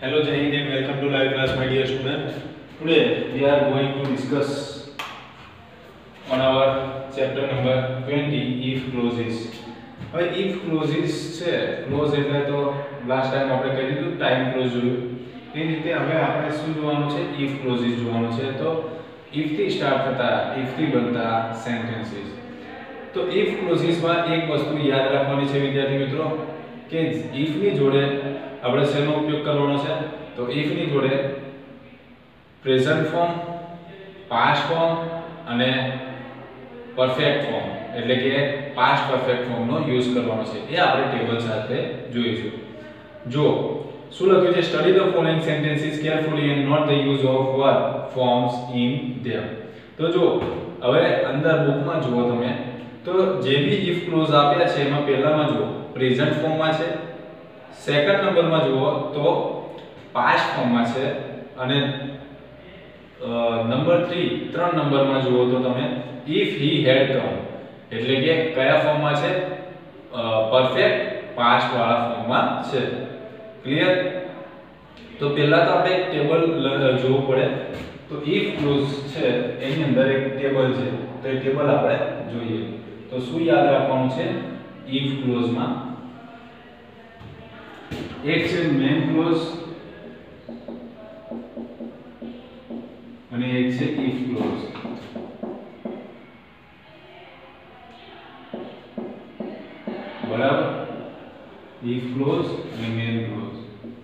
Hello Jai Hind and welcome to live class, my dear student. Today we are going to discuss on our chapter number 20 if clauses. હવે if clauses છે, clause એટલે તો last time આપણે કહી દીધું time close જોયું એ રીતે હવે આપણે શું જોવાનું છે if clauses જોવાનું છે. તો if થી સ્ટાર્ટ થતા if થી બનતા સેન્ટેન્સીસ. તો if clauses માં એક વસ્તુ યાદ રાખવાની છે વિદ્યાર્થી મિત્રો કે if ની જોડે આપણે શેનો ઉપયોગ કરવાનો છે. તો if ની જોડે પ્રેઝન્ટ ફોર્મ, પાસ્ટ ફોર્મ અને પરફેક્ટ ફોર્મ એટલે કે પાસ્ટ પરફેક્ટ ફોર્મ નો યુઝ કરવાનો છે. એ આપણે ટેબલ સાથે જોઈશું. જો શું લખ્યું છે, study the following sentences carefully and note the use of verb forms in them. તો જો હવે અંદર બુકમાં જુઓ તમે તો જે બી if ક્લોઝ આપ્યા છે એમાં પહેલામાં જુઓ પ્રેઝન્ટ ફોર્મમાં છે, સેકન્ડ નંબરમાં જુઓ તો પાસ્ટ ફોર્મમાં છે અને નંબર 3 નંબરમાં જુઓ તો તમે if he had come એટલે કે કયા ફોર્મમાં છે, પરફેક્ટ પાસ્ટ વાળા ફોર્મમાં છે. ક્લિયર? તો પહેલા તો આપણે એક ટેબલ જોવું પડે. તો if ક્લોઝ છે એની અંદર એક ટેબલ છે તો એ ટેબલ આપણે જોઈએ. તો શું યાદ રાખવાનું છે if ક્લોઝમાં? એક છે મેઇન ક્લોઝ અને એક છે if ક્લોઝ. બરાબર? if ક્લોઝ અને મેઇન ક્લોઝ.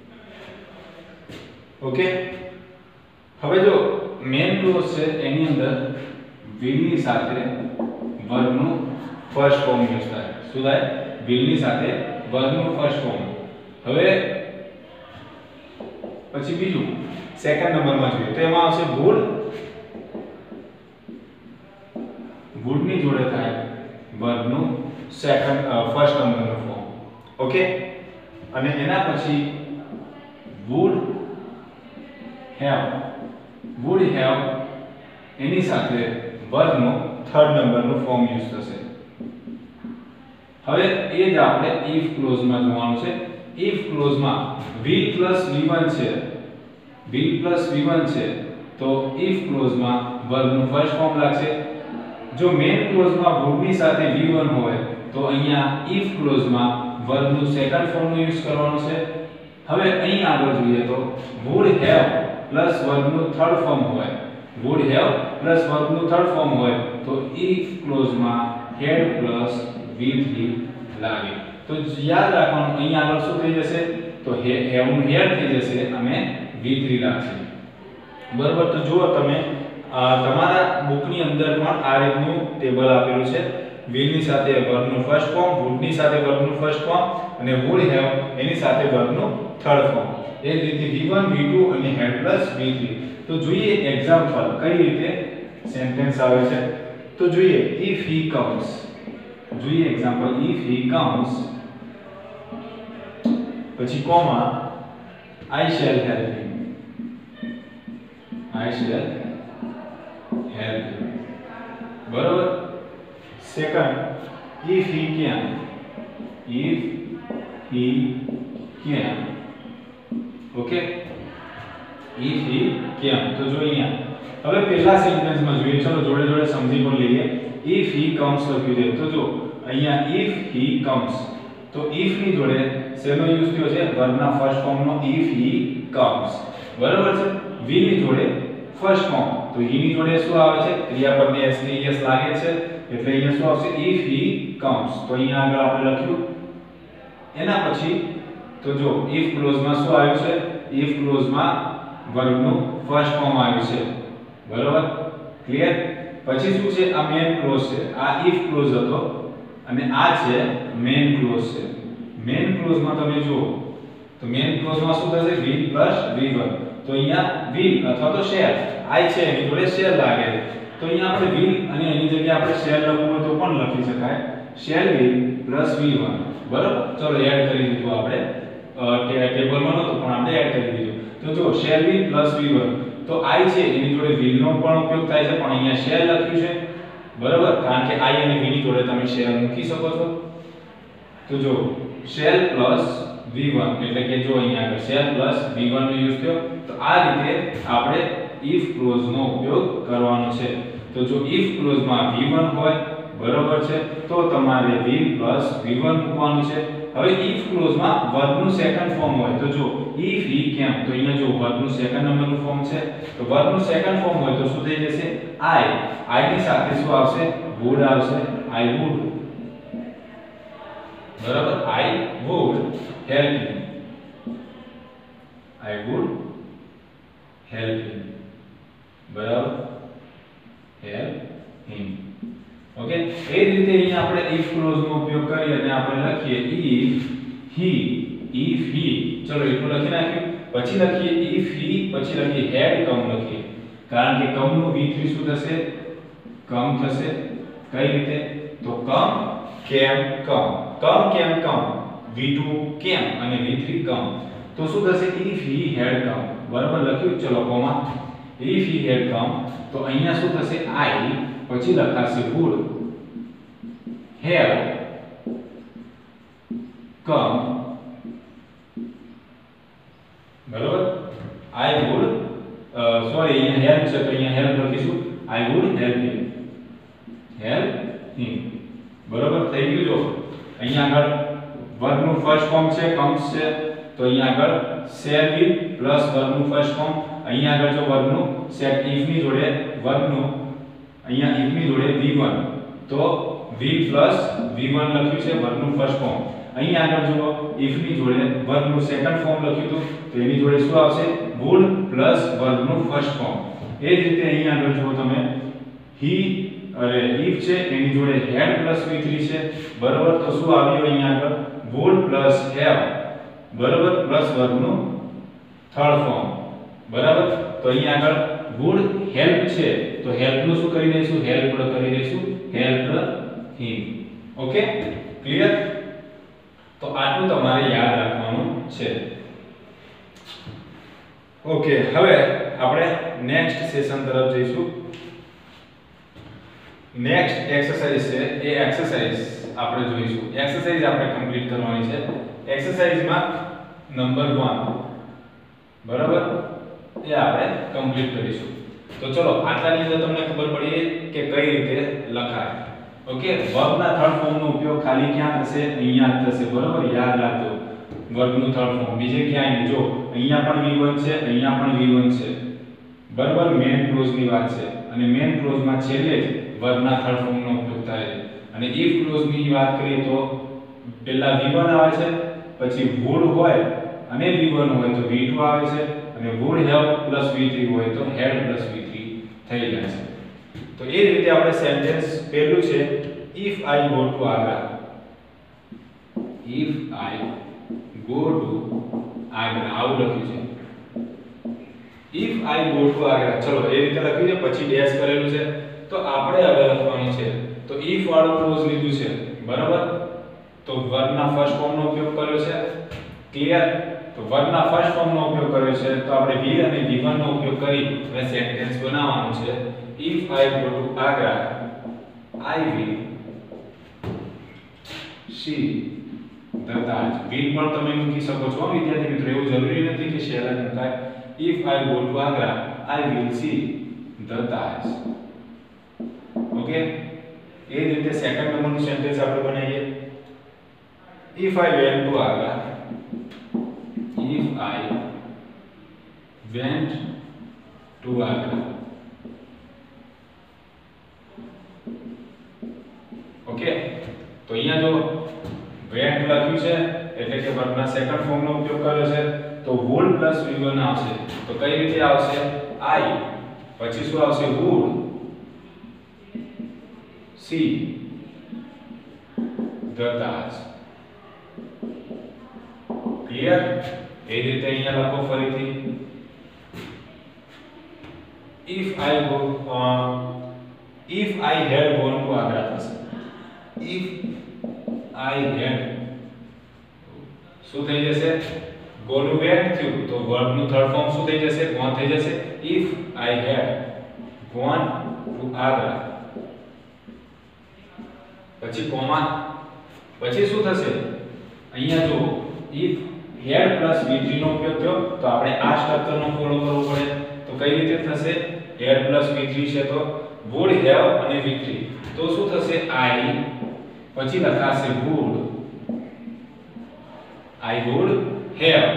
ઓકે, હવે જો મેઇન ક્લોઝ છે એની અંદર will ની સાથે verb નું ફર્સ્ટ ફોર્મ યુઝ થાય. શું થાય? will ની સાથે verb નું ફર્સ્ટ ફોર્મ. હવે પછી બીજું સેકન્ડ નંબરમાં જોઈએ તો એમાં આવશે would. would ની જોડે થાય verb નું ફર્સ્ટ નંબરનું ફોર્મ. ઓકે, અને એના પછી would have એની સાથે verb નું થર્ડ નંબરનું ફોર્મ યુઝ થશે. હવે એ જ આપણે if ક્લોઝમાં જોવાનું છે. if ક્લોઝમાં will plus v1 છે, will plus v1 છે તો if ક્લોઝમાં verb નું ફર્સ્ટ ફોર્મ લાગશે. જો મેઇન ક્લોઝમાં would ની સાથે v1 હોય તો અહીંયા if ક્લોઝમાં verb નું સેકન્ડ ફોર્મ નો યુઝ કરવાનો છે. હવે અહીં આગળ જોઈએ તો would have plus verb નું થર્ડ ફોર્મ હોય, would have plus verb નું થર્ડ ફોર્મ હોય તો if ક્લોઝમાં had plus v3 લાગે. તો યાદ રાખવાનું અહીં આગળ શું થઈ જશે તો have નું had થઈ જશે અને v3 લાગશે. બરાબર? તો જુઓ તમે તમારા બુકની અંદર પણ આ રીતનું ટેબલ આપેલું છે. will ની સાથે verb નું ફર્સ્ટ ફોર્મ, would ની સાથે verb નું ફર્સ્ટ ફોર્મ અને would have એની સાથે verb નું થર્ડ ફોર્મ. એ જ રીતે v1 v2 અને had plus v3. તો જોઈએ એક્ઝામ્પલ કઈ રીતે સેન્ટેન્સ આવે છે. તો જોઈએ if he comes. જોઈએ એક્ઝામ્પલ if he comes પછી comma I shall help him. I shall help him. બરોબર? Second if he can. if he can. Okay, if he can. તો જો અહીંયા હવે પહેલા સેન્ટેન્સમાં જોઈએ, ચલો જોડે જોડે સમજી પણ લઈએ. if he comes લખ્યું છે તો જો અહીંયા if he comes તો if ની જોડે શેનો યુઝ થયો છે, verb ના ફર્સ્ટ ફોર્મ નો if he comes. બરાબર છે? will ની જોડે ફર્સ્ટ ફોર્મ તો he ની જોડે શું આવે છે, ક્રિયાપદને s ની s લાગે છે એટલે અહીંયા શું આવશે if he comes. તો અહીંયા આગળ આપણે લખ્યું. એના પછી તો જો if ક્લોઝમાં શું આવ્યું છે, if ક્લોઝમાં verb નું ફર્સ્ટ ફોર્મ આવ્યું છે. બરાબર? ક્લિયર? પછી શું છે, આ મેઇન ક્લોઝ છે. આ if ક્લોઝ હતો અને આ છે મેઇન ક્લોઝ છે. મેઇન ક્લોઝમાં તમે જુઓ તો મેઇન ક્લોઝમાં શું થશે, will plus v1. તો અહીંયા will અથવા તો shall I છે એની જોડે shall લાગે છે. તો અહીંયા આપણે will અને એની જગ્યાએ આપણે shall લખવું હોય તો પણ લખી શકાય shall will plus v1. બરાબર? ચલો એડ કરી દીધું આપણે. ટેબલમાં નહોતું પણ આપણે એડ કરી દીધું. તો જો shall will plus v1 તો I છે એની જોડે will નો પણ ઉપયોગ થાય છે પણ અહીંયા shall લખ્યું છે. બરાબર? કારણ કે I અને v ની જોડે તમે shall મૂકી શકો છો. તો જો શેલ પ્લસ v1 એટલે કે જો અહીંયા આગળ શેલ પ્લસ v1 નો યુઝ થયો તો આ રીતે આપણે if ક્લોઝ નો ઉપયોગ કરવાનો છે તો જો if ક્લોઝ માં v1 હોય બરોબર છે તો તમારે v plus v1 મૂકવાનું છે હવે if ક્લોઝ માં વર્બ નું સેકન્ડ ફોર્મ હોય તો જો if he કેમ તો અહીંયા જો વર્બ નું સેકન્ડ નંબરનું ફોર્મ છે તો વર્બ નું સેકન્ડ ફોર્મ હોય તો શું થઈ જશે I ની સાથે શું આવશે would આવશે I would બરાબર I would help him I would help him બરાબર help him ઓકે એ રીતે અહીંયા આપણે if ક્લોઝ નો ઉપયોગ કરી અને આપણે લખીએ if he ચલો એટલું લખી નાખ્યું પછી લખીએ if he પછી લખીએ had come લખીએ કારણ કે come નું v3 શું થશે come થશે કઈ રીતે તો come came come v2 came અને v3 come તો શું થશે if he had come બરાબર લખ્યું ચલો comma if he had come તો અહીંયા શું થશે I પછી લખાશે would have come બરાબર I would સોરી અહીંયા help છે તો અહીંયા help લખીશું I would help him બરાબર થઈ ગયું જો અહીંયા આગળ વર્બ નું ફર્સ્ટ ફોર્મ છે comes છે તો અહીંયા આગળ shall be પ્લસ વર્બ નું ફર્સ્ટ ફોર્મ અહીંયા આગળ જો વર્બ નું સેટ if ની જોડે વર્બ નું અહીંયા if ની જોડે v1 તો v plus v1 લખ્યું છે વર્બ નું ફર્સ્ટ ફોર્મ અહીંયા આગળ જો if ની જોડે વર્બ નું સેકન્ડ ફોર્મ લખ્યું તો એની જોડે શું આવશે would plus વર્બ નું ફર્સ્ટ ફોર્મ એ જ રીતે અહીંયા આગળ જો તમે he અરે if છે એની જોડે had plus v3 છે બરાબર તો શું આવ્યું અહીંયા આગળ would plus have બરાબર પ્લસ વર્બ નું થર્ડ ફોર્મ બરાબર તો અહીંયા આગળ would help છે તો help નું શું કરી દઈશું help કરી દઈશું help him ઓકે ક્લિયર તો આટલું તમારે યાદ રાખવાનું છે ઓકે હવે આપણે નેક્સ્ટ સેશન તરફ જઈશું નેક્સ્ટ એક્સરસાઇઝ છે એ એક્સરસાઇઝ આપણે જોઈશું એક્સરસાઇઝ આપણે કમ્પ્લીટ કરવાની છે એક્સરસાઇઝમાં નંબર 1 બરાબર એ આપણે કમ્પ્લીટ કરીશું તો ચલો આટલાની અંદર તમને ખબર પડી કે કઈ રીતે લખાય ઓકે વર્બના થર્ડ ફોર્મનો ઉપયોગ ખાલી ક્યાં થશે અહીંયા જ થશે બરાબર યાદ રાખજો વર્બનું થર્ડ ફોર્મ બીજે ક્યાંય નહીં જો અહીંયા પણ v1 છે અહીંયા પણ v1 છે બરાબર મેઇન ક્લોઝની વાત છે અને મેઇન ક્લોઝમાં છેલ્લે જ વર્બના થર્ડ ફોર્મનો ઉપયોગ થાય છે અને ઇફ ક્લોઝની વાત કરીએ તો પહેલા v1 આવે છે પછી would હોય અને v1 હોય તો v2 આવે છે અને would have plus v3 હોય તો had plus v3 થઈ જાય છે તો એ રીતે આપણે સેન્ટેન્સ પહેલું છે if I go to Agra if I go to Agra આવું લખ્યું છે if I go to Agra ચલો એ રીતે લખ્યું છે પછી ડેશ કરેલું છે તો આપણે હવે લખવાનું છે તો if વાળું ક્લોઝ લીધું છે બરાબર તો વર્બના ફર્સ્ટ ફોર્મનો ઉપયોગ કર્યો છે ક્લિયર તો વર્બના ફર્સ્ટ ફોર્મનો ઉપયોગ કર્યો છે તો આપણે will અને v1 નો ઉપયોગ કરી અને સેન્ટેન્સ બનાવવાનું છે if I go to Agra I will see the Taj will પણ તમે મૂકી શકો છો વિદ્યાર્થી મિત્રો એવું જરૂરી નથી કે shall જ મુકાય if I go to Agra I will see the Taj okay એ જ રીતે સેકન્ડ નંબરનું સેન્ટેન્સ આપણે બનાવીએ if I went to Agra if I went to Agra okay તો અહીંયા જો went લખ્યું છે એટલે કે વર્બના સેકન્ડ ફોર્મનો ઉપયોગ કર્યો છે તો would plus v1 આવશે તો કઈ રીતે આવશે I પછી શું આવશે would see the Taj clear એ રીતે અહીંયા લખો ફરીથી if I had gone to Agra થશે if I had શું થઈ જશે go to went થયું તો વર્બ નું થર્ડ ફોર્મ શું થઈ જશે gone થઈ જશે if I had gone to Agra પછી કોમા પછી શું થશે અહીંયા જો if head plus v3 નો ઉપયોગ થયો તો આપણે આ સ્ટ્રક્ચર નો ફોલો કરવો પડે. તો કઈ રીતે થશે? head plus v3 છે તો would have અને v3 તો શું થશે? I પછી લખાશે would, I would have,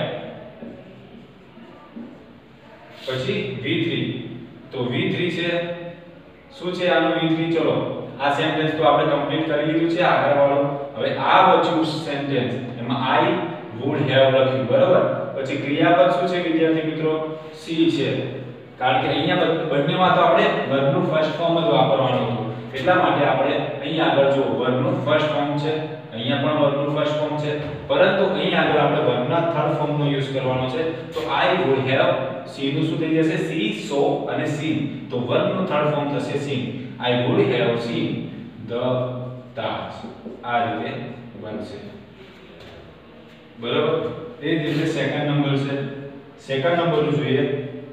પછી v3 તો v3 છે શું છે આનો v3? ચલો આ સેન્ટેન્સ તો આપણે કમ્પ્લીટ કરી લીધું છે આગળ વાળું. હવે આ બચ્યું સેન્ટેન્સ એમાં I would have લખ્યું બરાબર. પછી ક્રિયાપદ શું છે વિદ્યાર્થી મિત્રો? C છે. કારણ કે અહીંયા બંનેમાં તો આપણે વર્બનું ફર્સ્ટ ફોર્મ જ વાપરવાનું હતું એટલા માટે આપણે અહીંયા આગળ જો વર્બનું ફર્સ્ટ ફોર્મ છે, અહીંયા પણ વર્બનું ફર્સ્ટ ફોર્મ છે, પરંતુ અહીંયા આગળ આપણે વર્બના થર્ડ ફોર્મનો યુઝ કરવાનો છે. તો I would have, C નું શું થઈ જશે? see, saw અને seen. તો વર્બનું થર્ડ ફોર્મ થશે seen. I would have seen the stars. આ રીતે બનશે બરાબર. એ જ રીતે સેકન્ડ નંબર છે. સેકન્ડ નંબરનું જોઈએ.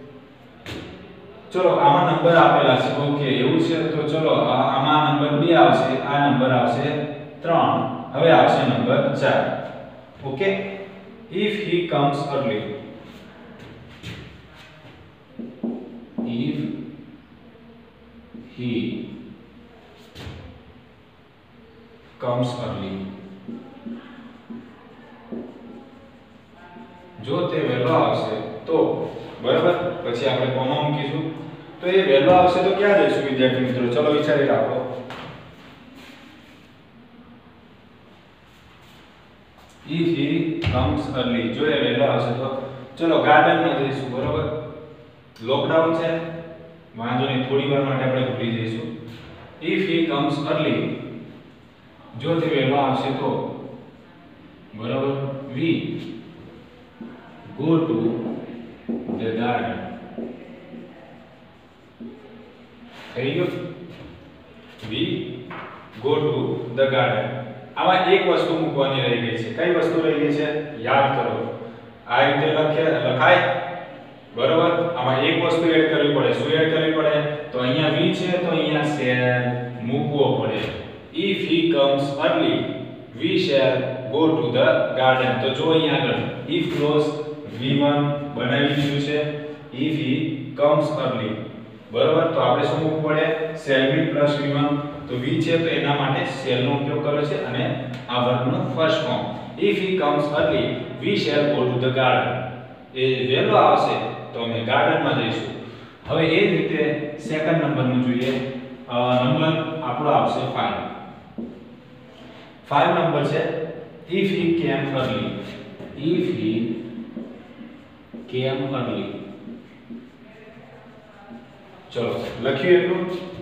ચલો આમાં નંબર આપેલા છે. ઓકે એવું છે તો ચલો આમાં નંબર 2 આવશે, આ નંબર આવશે 3, હવે આવશે number 4. Okay if he comes early, if he comes early, જો તે વહેલો આવશે તો બરાબર. પછી આપણે કોમા મૂકીશું. તો એ વહેલો આવશે તો ક્યાં જઈશું વિદ્યાર્થી મિત્રો? ચલો વિચારી રાખો. if he comes early, જો એ વહેલો આવશે તો ચલો ગાર્ડનમાં જઈશું બરાબર. લોકડાઉન છે વાંધો નહીં, થોડી વાર માટે આપણે ભૂલી જઈશું. if he comes early, જો તે વહેલો આવશે તો બરાબર we go to the garden. થઈ ગયું? we go to the garden. આમાં એક વસ્તુ મૂકવાની રહી ગઈ છે. કઈ વસ્તુ રહી ગઈ છે? યાદ કરો. આ રીતે લખાય બરાબર. આમાં એક વસ્તુ એડ કરવી પડે. શું એડ કરવી પડે? તો અહીંયા we છે તો અહીંયા shall મૂકવો પડે. if he comes early, we shall go to the garden. તો જો અહીંયા આગળ if clause v1 બનાવી દીધું છે. if he comes early બરાબર. તો આપણે શું મૂકવું પડે? shall be plus v1. તો v છે તો એના માટે shall નો ઉપયોગ કર્યો છે અને આ વર્બનું first form. if he comes early, we shall go to the garden. એ વહેલો આવશે તો અમે ગાર્ડનમાં જઈશું. હવે એ જ રીતે સેકન્ડ નંબરનું જોઈએ. નંબર આપણો આવશે 5. 5 નંબર છે if he came early. if he came early. ચલો લખ્યું એટલું.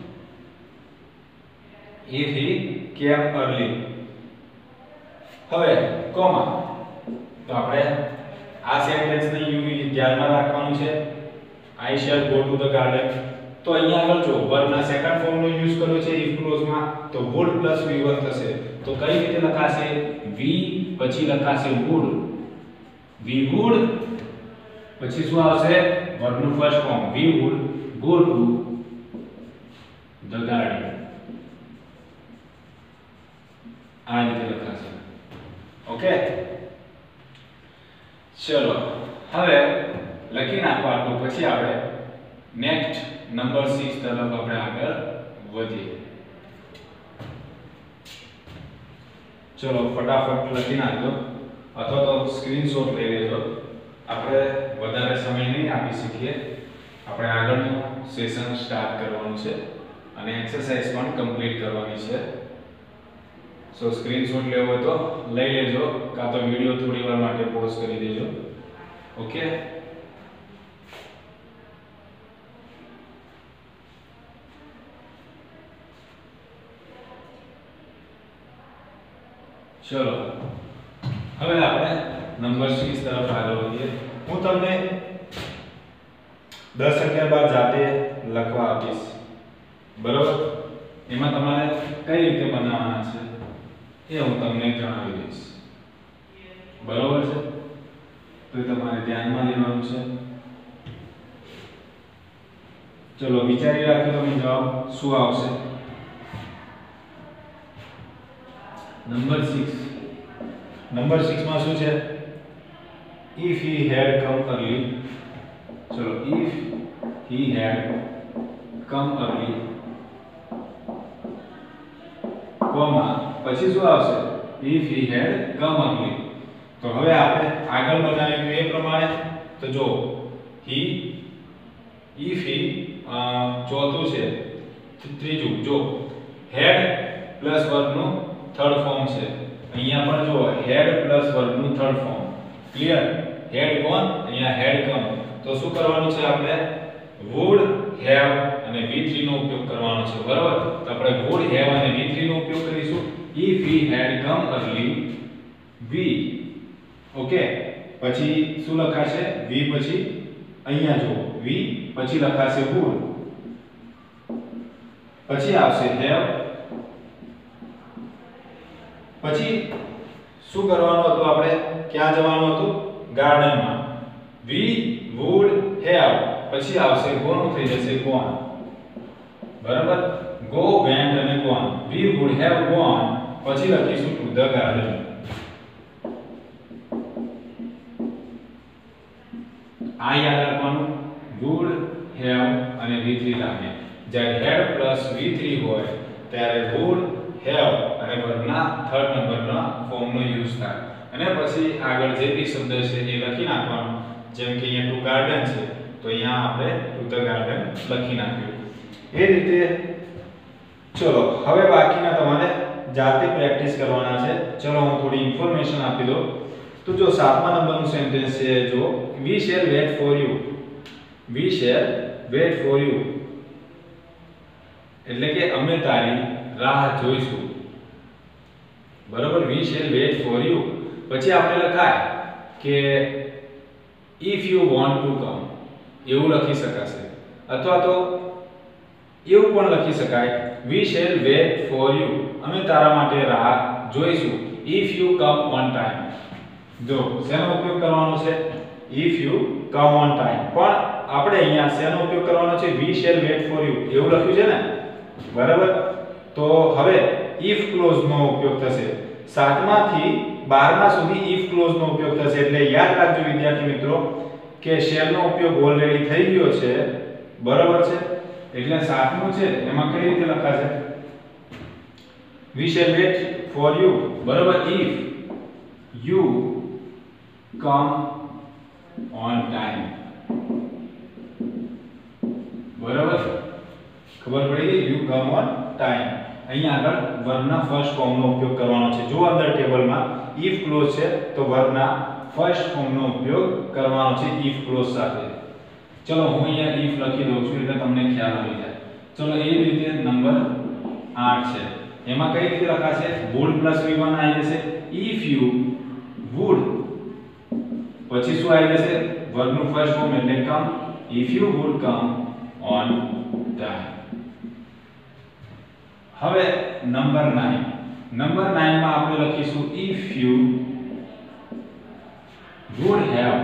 if he came early. હવે કોમા. તો આપણે આ સેન્ટેન્સને ધ્યાનમાં રાખવાનું છે. I shall go to the garden. તો અહીંયા આગળ જો વર્બના સેકન્ડ ફોર્મનો યુઝ કર્યો છે if ક્લોઝમાં તો would plus v1 થશે. તો કઈ રીતે લખાશે? we પછી લખાશે would. we would પછી શું આવશે? વર્બનું first form we would go to the garden. આ રીતે લખાશે. ઓકે ચલો હવે લખી નાખો આટલું. પછી આપણે નેક્સ્ટ નંબર 6 તરફ આપણે આગળ વધીએ. ચલો ફટાફટ લખી નાખો અથવા તો સ્ક્રીનશોટ લઈ લેજો. આપણે વધારે સમય નહીં આપી શકીએ. આપણે આગળનું સેશન સ્ટાર્ટ કરવાનું છે અને એક્સરસાઇઝ પણ કમ્પ્લીટ કરવાની છે. સો સ્ક્રીનશોટ લેવો હોય તો લઈ લેજો કાં તો વિડિયો થોડી વાર માટે પોઝ કરી દેજો. ઓકે ચલો હવે આપણે નંબર 6 તરફ આગળ વધીએ. હું તમને 10 11 બાર જાતે લખવા આપીશ બરાબર. એમાં તમારે કઈ રીતે બનાવવાના છે એ હું તમને જણાવી દઈશ બરાબર છે. તો એ તમારે ધ્યાનમાં લેવાનું છે. ચલો વિચારી રાખો તમે જવાબ શું આવશે. નંબર 6 નંબર 6 માં શું છે? if he had come early, ચલો if he had come early, comma પછી શું આવશે? if he had come early. તો હવે આપણે આગળ બનાવ્યું એ પ્રમાણે તો જો he if he ચોથું છે ત્રીજું જો had પ્લસ વર્બનું થર્ડ ફોર્મ છે અહીંયા પણ જો had પ્લસ વર્બનું third form clear had gone અહીંયા had come તો શું કરવાનું છે આપણે would have અને V3 નો ઉપયોગ કરવાનો છે બરાબર તો આપણે would have અને V3 નો ઉપયોગ કરીશું if he had come early V okay પછી શું લખાશે V પછી અહીંયા જો V પછી લખાશે would પછી આવશે have પછી શું કરવાનું હતું આપણે ક્યાં જવાનું હતું ગાર્ડનમાં we would have પછી આવશે go નું થઈ જશે gone બરાબર go went અને gone we would have gone પછી લખીશું to the garden આ યાદ રાખવાનું would have અને V3 લાગે જ્યારે had પ્લસ V3 હોય ત્યારે would have અને વર્બના થર્ડ નંબરના ફોર્મનો યુઝ થાય અને પછી આગળ જે બી શબ્દ છે એ લખી નાખવાનો જેમ કે અહીંયા ટુ ગાર્ડન છે તો અહીંયા આપણે ટુ ધ ગાર્ડન લખી નાખ્યું એ રીતે ચલો હવે બાકીના તમારે જાતે પ્રેક્ટિસ કરવાના છે ચલો હું થોડી ઇન્ફોર્મેશન આપી દઉં તો જો 7મા નંબરનું સેન્ટેન્સ છે જો we shall wait for you એટલે કે અમે તારી રાહ જોઈશું બરાબર we shall wait for you પછી આપણે લખાય કે if you want to come એવું લખી શકાશે અથવા તો એવું પણ લખી શકાય we shall wait for you અમે તારા માટે રાહ જોઈશું if you come on time જો શેનો ઉપયોગ કરવાનો છે if you come on time પણ આપણે અહીંયા શેનો ઉપયોગ કરવાનો છે we shall wait for you એવું લખ્યું છે ને બરાબર તો હવે if ક્લોઝ નો ઉપયોગ થશે 7મા થી 12મા સુધી if ક્લોઝ નો ઉપયોગ થશે એટલે યાદ રાખજો વિદ્યાર્થી મિત્રો કે shall નો ઉપયોગ ઓલરેડી થઈ ગયો છે બરાબર છે એટલે 7મું છે એમાં કઈ રીતે લખાશે we shall wait for you બરાબર if you come on time બરાબર ખબર પડી ગઈ you come on time અહીંયા આગળ વર્બના ફર્સ્ટ ફોર્મનો ઉપયોગ કરવાનો છે જો અંદર ટેબલમાં if ક્લોઝ છે તો વર્બના ફર્સ્ટ ફોર્મનો ઉપયોગ કરવાનો છે if ક્લોઝ સાથે ચલો હું અહીંયા if લખી દઉં છું એટલે તમને ખ્યાલ આવી જાય ચલો એ રીતે નંબર 8 છે એમાં કઈ રીતે લખાશે would + v1 આવી જશે if you would પછી શું આવી જશે વર્બનું ફર્સ્ટ ફોર્મ એટલે come if you would come on time હવે નંબર 9 માં આપણે લખીશું if you would have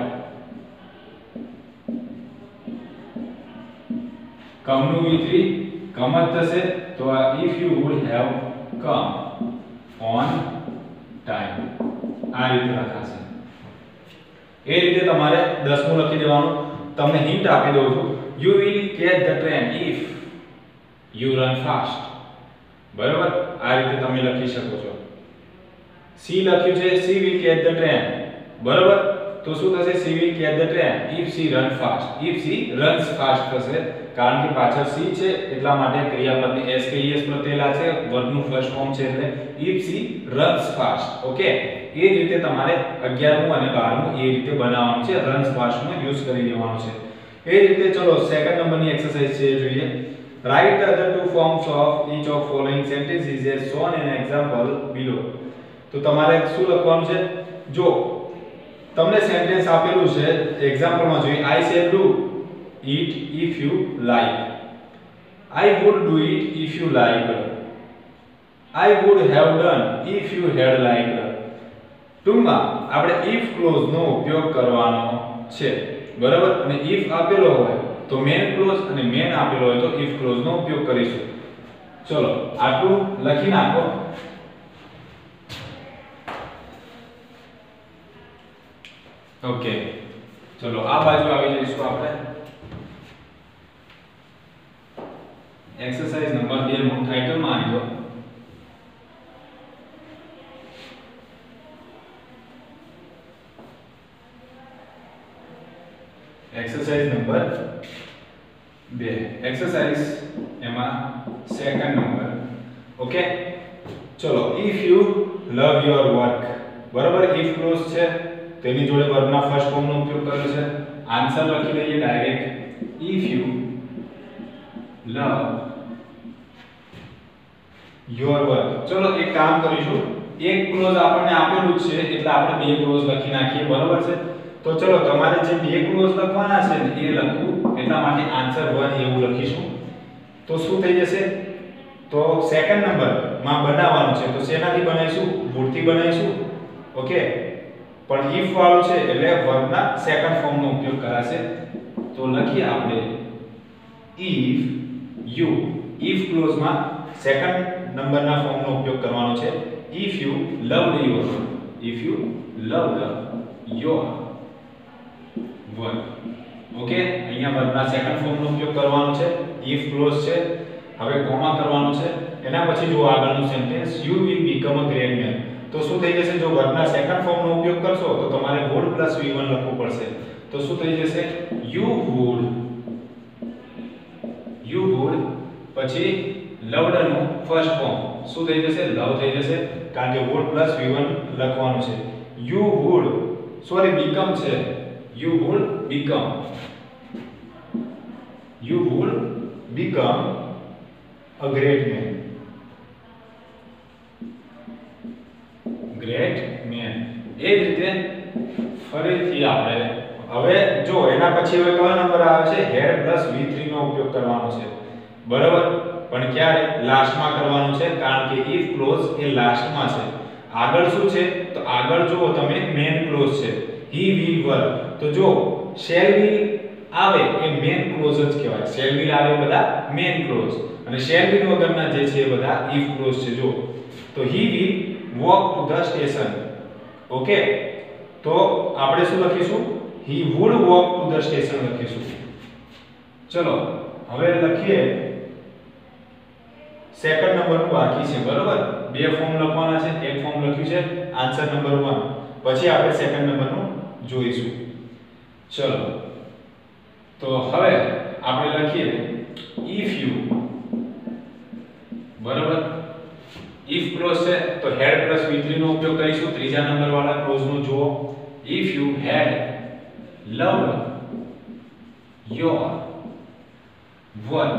come નું V3 come જ થશે તો આ if you would have come on time આ રીતે લખાશે એ રીતે તમારે 10મું લખી દેવાનું તમને હિન્ટ આપી દઉં છું you will catch the train if you run fast બરાબર આ રીતે તમે લખી શકો છો C લખ્યું છે she will catch the train બરાબર તો શું થશે she will catch the train if she runs fast થશે કારણ કે પાછળ C છે એટલા માટે ક્રિયાપદ s કે es પ્રત્યેલા છે વર્બનું ફર્સ્ટ ફોર્મ છે એટલે if she runs fast okay એ જ રીતે તમારે 11મું અને 12મું એ રીતે બનાવવાનું છે runs fast નો યુઝ કરી દેવાનો છે એ જ રીતે ચલો સેકન્ડ નંબરની એક્સરસાઇઝ છે જોઈએ write the other two forms of each of following sentences as shown in example below તો તમારે શું લખવાનું છે જો તમને સેન્ટેન્સ આપેલું છે એક્ઝામ્પલમાં જોઈએ I shall do it if you like I would do it if you liked I would have done if you had liked ટૂંકમાં આપણે if ક્લોઝ નો ઉપયોગ કરવાનો છે બરાબર અને if આપેલો હોય તો મેન ક્લોઝ અને મેન આપેલો હોય તો if ક્લોઝ નો ઉપયોગ કરીશું ચલો આટલું લખી નાખો ઓકે, ચલો આ બાજુ આવી જઈશું આપણે. એક્સરસાઇઝ નંબર 2 નું ટાઇટલ માં આવી દો. Exercise number 2. એક્સરસાઇઝ એમાં સેકન્ડ નંબર. ઓકે, ચલો. If you love your work, બરાબર. ઇફ ક્લોઝ છે તેની જોડે વર્બના ફર્સ્ટ ફોર્મ નો ઉપયોગ કર્યો છે. આન્સર લખી લઈએ direct. If you love your work. ચલો એક કામ કરીશું, એક ક્લોઝ આપણને આપેલું છે એટલે આપણે બે ક્લોઝ લખી નાખીએ, બરાબર છે. તો ચલો તમારે જે બે ક્લોઝ લખવાના છે ને એ લખવું, એટલા માટે આન્સર 1 એવું લખીશું. તો શું થઈ જશે? તો સેકન્ડ નંબર માં બનાવવાનું છે, તો શેનાથી બનાવીશું? વુડથી બનાવીશું. ઓકે, પણ ઇફ વાળું છે એટલે વર્બના સેકન્ડ ફોર્મ નો ઉપયોગ કરાશે. તો લખીએ આપણે ઇફ યુ. ઇફ ક્લોઝ માં સેકન્ડ નંબરના ફોર્મ નો ઉપયોગ કરવાનો છે. If you loved your, if you loved your work. Okay, અહીંયા વર્બના સેકન્ડ ફોર્મ નો ઉપયોગ કરવાનો છે. ઇફ ક્લોઝ છે, હવે કોમા કરવાનો છે. એના પછી જો આગળનું sentence you will become a great man. તો શું થઈ જશે? જો વર્બના સેકન્ડ ફોર્મ નો ઉપયોગ કરશો તો તમારે would + v1 લખવું પડશે. તો શું થઈ જશે? you would પછી loved નું ફર્સ્ટ ફોર્મ શું થઈ જશે? લવ થઈ જશે, કારણ કે would + v1 લખવાનું છે. you would become છે. you would become a great man. Great man. એ જ રીતે ફરીથી આપણે હવે જો એના પછી હવે કયો નંબર આવે છે? હેડ + v3 નો ઉપયોગ કરવાનો છે, બરાબર. પણ ક્યારે? લાસ્ટમાં કરવાનું છે, કારણ કે ઇફ ક્લોઝ એ લાસ્ટમાં છે. આગળ શું છે? તો આગળ જુઓ તમે મેન ક્લોઝ છે, he will work. તો જો shall will આવે એ મેન ક્લોઝ જ કહેવાય. shall will આવે બધા મેન ક્લોઝ, અને shall will વગરના જે છે એ બધા if ક્લોઝ છે. જો તો he will walk to the station. Okay, તો આપણે શું લખીશું? he would walk to the station લખીશું. ચલો હવે લખીએ સેકન્ડ નંબરનું બાકી છે, બરાબર. બે ફોર્મ લખવાના છે, એક ફોર્મ લખ્યું છે આન્સર નંબર 1. પછી આપણે સેકન્ડ નંબરનું જોઈશું. ચલો તો હવે આપણે લખીએ if you, બરાબર. if ક્લોઝ છે તો head + v3 નો ઉપયોગ કરીશું. ત્રીજા નંબર વાળા ક્લોઝ નું જુઓ. if you had loved your work.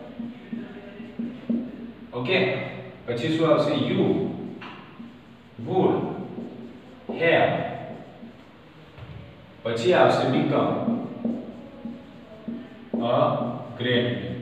Okay, પછી શું આવશે? you would have, પછી આવશે become a great man.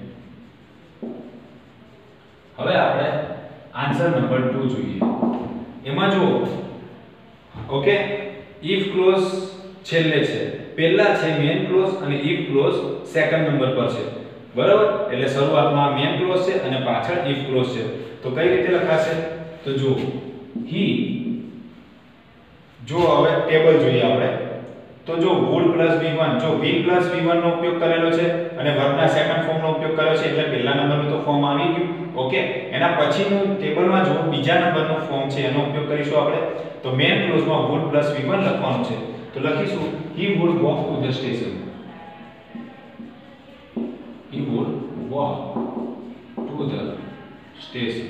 હવે આપણે આન્સર નંબર 2 જોઈએ. એમાં જો ઓકે, ઇફ ક્લોઝ છેલ્લે છે, પહેલા છે મેન ક્લોઝ અને ઇફ ક્લોઝ સેકન્ડ નંબર પર છે, બરાબર. એટલે શરૂઆતમાં મેન ક્લોઝ છે અને પાછળ ઇફ ક્લોઝ છે. તો કઈ રીતે લખાશે? તો જો he, જો હવે ટેબલ જોઈએ આપણે. તો જો would + v1, જો will + v1 નો ઉપયોગ કરેલો છે અને વર્બના સેકન્ડ ફોર્મ નો ઉપયોગ કર્યો છે એટલે પહેલા નંબરનું તો ફોર્મ આવી ગયું. ઓકે, એના પછીનું ટેબલમાં જો બીજા નંબરનું ફોર્મ છે એનો ઉપયોગ કરીશું આપણે. તો મેન ક્લોઝમાં would + v1 લખવાનું છે. તો લખીશું he would walk to the station. he would walk to the station.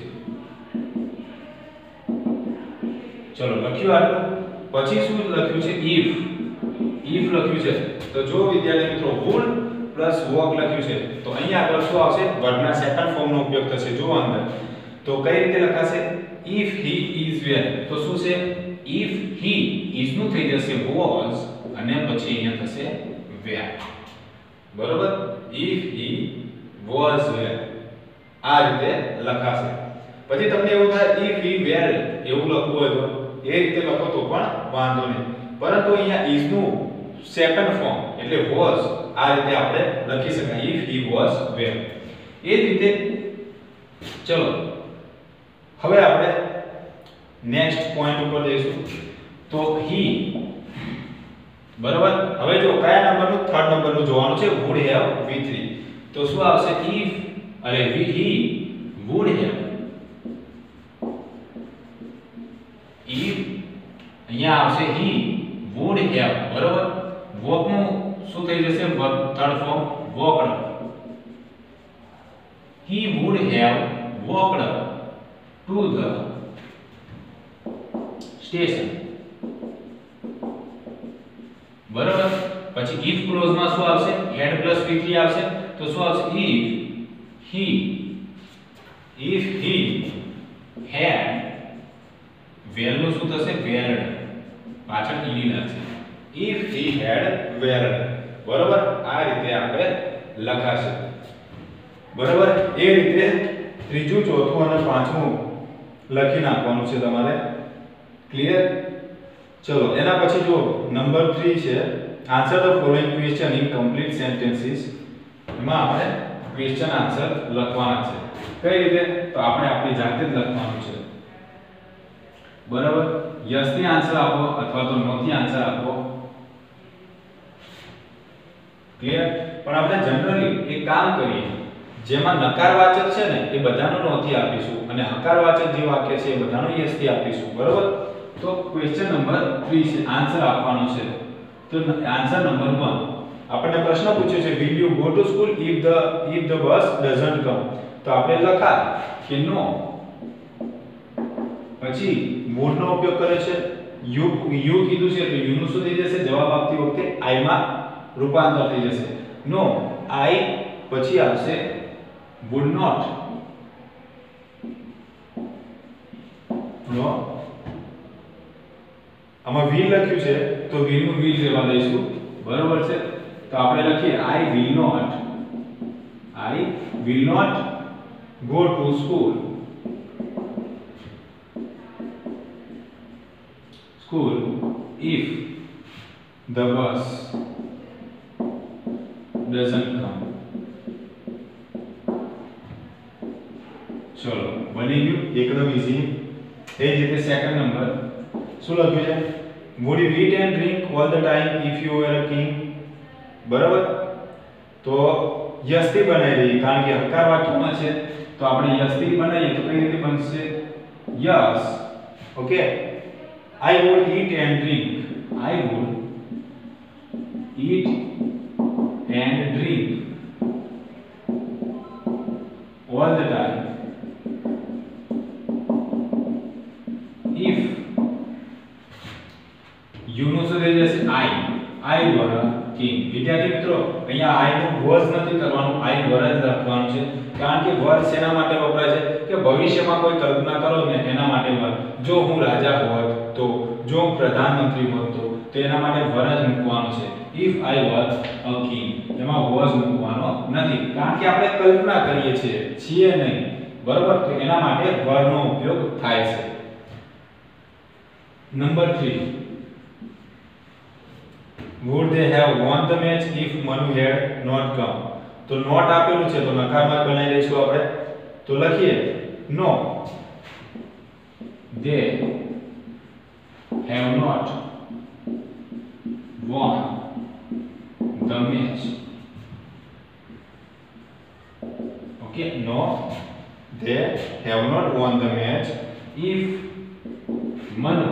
ચલો લખ્યું આટલું. પછી શું લખ્યું છે? if લખ્યું છે. તો જો વિદ્યાર્થી મિત્રો would + walk લખ્યું છે તો અહીંયા આગળ શું આવશે? વર્બના સેકન્ડ ફોર્મ નો ઉપયોગ થશે. જો અંદર તો કઈ રીતે લખાશે? if he is where. તો શું છે? if he is નું થઈ જશે was અને પછી અહીંયા થશે where, બરોબર. if he was where આ રીતે લખાશે. પછી તમને એવું થાય if he were એવું લખવું હોય તો એ રીતે લખો તો પણ વાંધો નહીં, પરંતુ અહીંયા is નું સેકન્ડ ફોર્મ એટલે was આ રીતે આપણે લખી શકાય if he was where. એ જ રીતે ચલો હવે આપણે નેક્સ્ટ પોઈન્ટ ઉપર જઈશું. તો he બરાબર. હવે જો કયા નંબરનું, થર્ડ નંબરનું જોવાનું છે, would have V3. તો શું આવશે? if અરે he would have, if અહીંયા આવશે he would have, બરાબર. walk નું શું થઈ જશે? Third form walked. he would have walked to the station. બરાબર. પછી if ક્લોઝ માં શું આવશે? had plus v3 આવશે. તો શું આવશે? if he had, વેર નું શું થશે? વેર્ડ, પાછળ ઈડી લાગશે. if he had વેર્ડ, બરાબર. આ રીતે આપણે લખાશે, બરાબર. એ રીતે ત્રીજું, ચોથું અને પાંચમું લખી નાખવાનું છે તમારે. ક્લિયર? ચલો એના પછી જો નંબર 3 છે, answer the following question in complete sentences. એમાં આપણે ક્વેશ્ચન આન્સર લખવાના છે. કઈ રીતે? તો આપણે આપણી જાતે જ લખવાનું છે, બરાબર. યસ થી આન્સર આપો અથવા તો નો થી આન્સર આપો. ક્લિયર? પણ આપણે જનરલી એક કામ કરીએ, જેમાં નકારવાચક છે ને એ બધાનો નો થી આપીશું અને હકારવાચક જે વાક્ય છે એ બધાનો યસ થી આપીશું, બરાબર. તો ક્વેશ્ચન નંબર 3 છે, આન્સર આપવાનો છે. તો આન્સર નંબર 1, આપણને પ્રશ્ન પૂછ્યો છે will you go to school if the bus doesn't come. તો આપણે લખા કે નો. પછી would નો ઉપયોગ કરે છે, you કીધું છે તો you નું શું થઈ જશે? જવાબ આપતી વખતે I માં રૂપાંતર થઈ જશે. નો I, પછી આવશે would not. નો આમાં will લખ્યું છે તો will નું will લેવા દઈશું, બરોબર છે. તો આપણે લખીએ I will not go to school if the bus doesn't come. ચલો બની ગયું, એકદમ ઈઝી. એ જ રીતે સેકન્ડ નંબર શું લખ્યું છે? would you eat and drink all the time if you were a king. બરાબર. તો યસ થી બનાવી દઈએ, કારણ કે હકાર વાક્યમાં છે તો આપણે યસ થી બનાવીએ તો કઈ રીતે બનશે? Yes. Okay. I would eat and drink. I would eat and drink all the time if you નું શું થઈ જશે? I were a king. વિદ્યાર્થી મિત્રો, અહીંયા I નું was નથી કરવાનું, I were જ લખવાનું છે. કારણ કે were શેના માટે વપરાય છે? કે ભવિષ્યમાં કોઈ કલ્પના કરો ને એના માટે were. જો હું રાજા હોત તો, જો હું પ્રધાનમંત્રી હોત તો એના માટે were જ મૂકવાનું છે. if I were a king, એમાં was મૂકવાનો નથી, કારણ કે આપણે કલ્પના કરીએ છીએ નહીં, બરાબર. તો એના માટે were નો ઉપયોગ થાય છે. Number 3, would they have won the match if Manu had not come. તો નોટ આપેલું છે તો નકારમાં બનાવી દઈશું આપણે. તો લખીએ no, they have not won the match. Okay, no, they have not won the match if Manu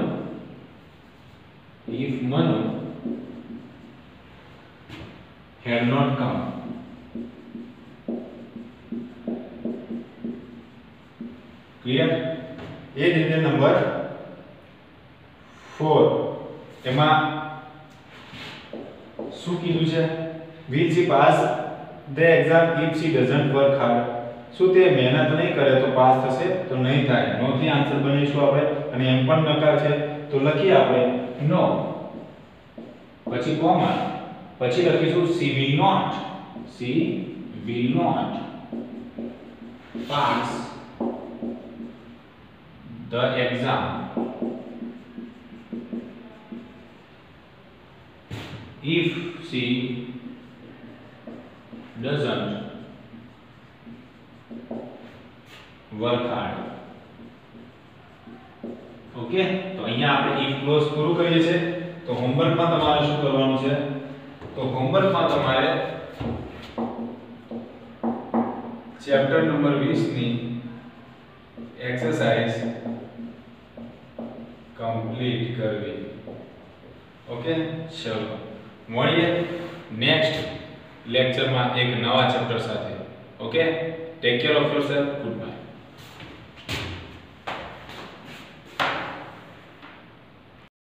had not come. Clear? એ જ રીતે નંબર 4, એમાં શું કીધું છે? will she pass the exam if she doesn't work hard. શું તે મહેનત નહીં કરે તો પાસ થશે? તો નહીં થાય. નો થી આન્સર બનાવીશું આપણે, અને એમ પણ નકાર છે તો લખીએ આપણે નો, પછી કોમા, પછી લખીશું she will not pass the exam if she doesn't work hard. Okay. તો અહીંયા આપણે if ક્લોઝ પૂરું કરીએ છીએ. તો તો હોમવર્કમાં તમારે શું કરવાનું છે? તો હોમવર્કમાં તમારે ચેપ્ટર નંબર 20 ની એક્સરસાઇઝ કમ્પ્લીટ કરવી. ઓકે, ચલો મળીએ નેક્સ્ટ લેક્ચરમાં એક નવા ચેપ્ટર સાથે. Okay, take care of yourself. Good bye.